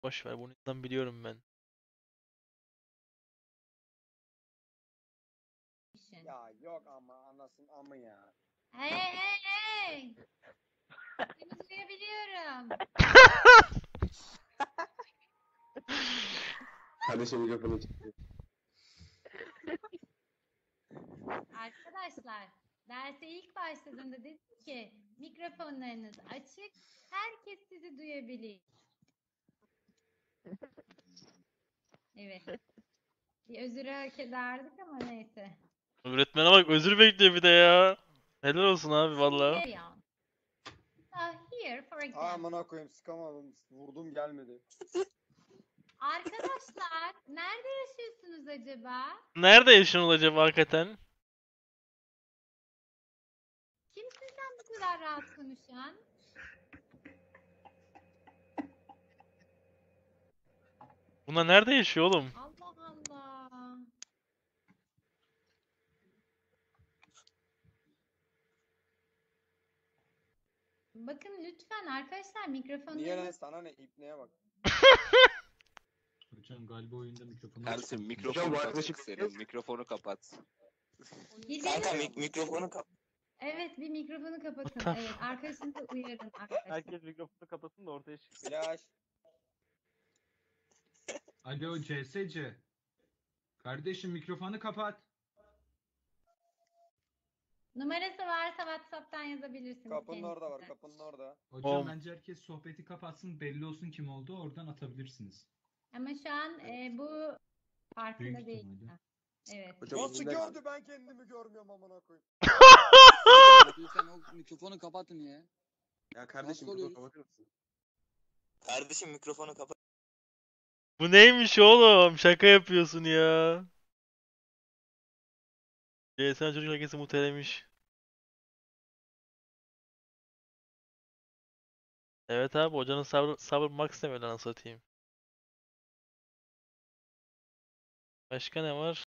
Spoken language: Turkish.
Boş ver, bunu yüzden biliyorum ben. Ya yok ama anasın amı ya. Hey hey hey! Seni duyabiliyorum. Kardeşim mikrofonu çıktı. Arkadaşlar, derse ilk başladığında dedim ki mikrofonlarınız açık, herkes sizi duyabilir. Evet. Bir özür hak ederdik ama neyse. Öğretmene bak, özür bekliyor bir de ya. Helal olsun abi vallahi. Carry on. Here for example. Amına koyayım sıkamadım. Vurdum gelmedi. Arkadaşlar, nerede yaşıyorsunuz acaba? Nerede yaşıyorsun acaba hakikaten? Kimsin sen bu kadar rahat konuşan? Bunlar nerede yaşıyor oğlum? Allah Allah. Bakın lütfen arkadaşlar Niye lan mikrofonlarınız sana ne ipneye bak. Hocam galiba oyunda mikrofonu Ersin açık. mikrofonu Hocam, bu kapat arkadaşı senin. Mikrofonu kapat. Gidelim. Mikrofonu kapat. Evet, bir mikrofonu kapatın. What the Evet, arkadaşını da uyarın arkadaşlar. Herkes mikrofonu kapatsın da ortaya çıksın. Flash. Alo CSC. Kardeşim mikrofonu kapat. Numarası varsa WhatsApp'tan yazabilirsiniz Kapının orada var, kendisine. kapının orada. Hocam Oğlum. bence herkes sohbeti kapatsın, belli olsun kim oldu, oradan atabilirsiniz. Ama şu an bu farkında Büyük değil. ihtimalle. Evet. Hocam Nasıl önünde- gördü ben kendimi görmüyorum amına koyayım. Lütfen o mikrofonu kapatın ya. Ya kardeşim Nasıl mikrofonu oluyoruz? kapatır mısın? Kardeşim mikrofonu kapat. Bu neymiş oğlum? Şaka yapıyorsun ya. CSN çocuk herkesi mutelemiş. Evet abi, hocanın sabır max demiyor lan, satayım. Başka ne var?